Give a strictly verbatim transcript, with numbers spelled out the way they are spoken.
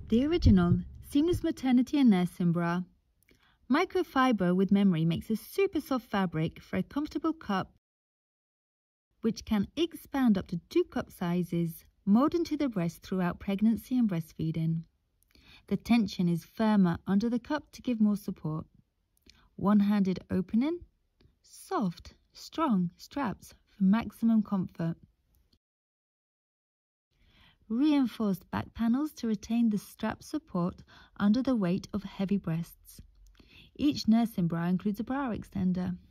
The original seamless maternity and nursing bra. Microfiber with memory makes a super soft fabric for a comfortable cup which can expand up to two cup sizes, mold into the breast throughout pregnancy and breastfeeding. The tension is firmer under the cup to give more support. One-handed opening, soft, strong straps for maximum comfort. Reinforced back panels to retain the strap support under the weight of heavy breasts. Each nursing bra includes a bra extender.